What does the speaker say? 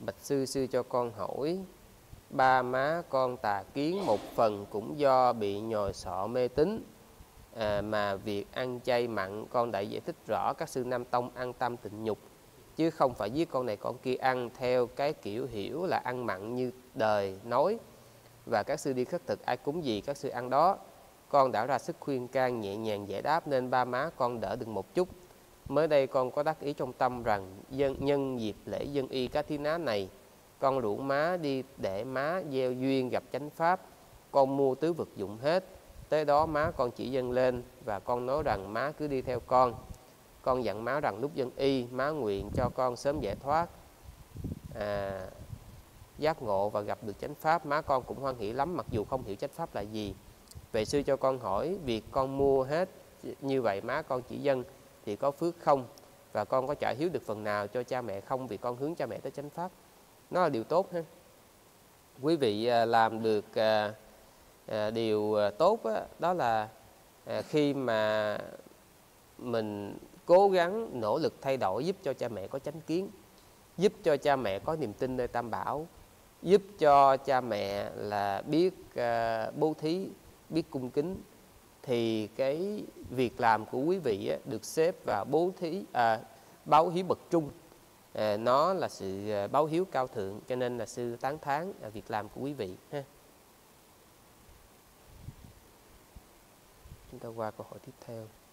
Bạch sư, sư cho con hỏi, ba má con tà kiến một phần cũng do bị nhồi sọ mê tín, mà việc ăn chay mặn con đã giải thích rõ các sư Nam Tông ăn tam tịnh nhục, chứ không phải giết con này con kia ăn theo cái kiểu hiểu là ăn mặn như đời nói. Và các sư đi khất thực ai cúng gì các sư ăn đó. Con đã ra sức khuyên can nhẹ nhàng giải đáp nên ba má con đỡ được một chút. Mới đây con có đắc ý trong tâm rằng nhân dịp lễ dân y Cá Thí Ná này, con rủ má đi để má gieo duyên gặp chánh pháp. Con mua tứ vật dụng hết. Tới đó má con chỉ dâng lên và con nói rằng má cứ đi theo con. Con dặn má rằng lúc dân y, má nguyện cho con sớm giải thoát, giác ngộ và gặp được chánh pháp. Má con cũng hoan hỷ lắm mặc dù không hiểu chánh pháp là gì. Vậy sư cho con hỏi, việc con mua hết như vậy má con chỉ dâng thì có phước không? Và con có trả hiếu được phần nào cho cha mẹ không? Vì con hướng cha mẹ tới chánh pháp. Nó là điều tốt ha. Quý vị làm được điều tốt đó là khi mà mình cố gắng nỗ lực thay đổi, giúp cho cha mẹ có chánh kiến, giúp cho cha mẹ có niềm tin nơi Tam Bảo, giúp cho cha mẹ là biết bố thí, biết cung kính, thì cái việc làm của quý vị được xếp vào bố thí báo hiếu bậc trung. Nó là sự báo hiếu cao thượng, cho nên là sư tán thán việc làm của quý vị ha. Chúng ta qua câu hỏi tiếp theo.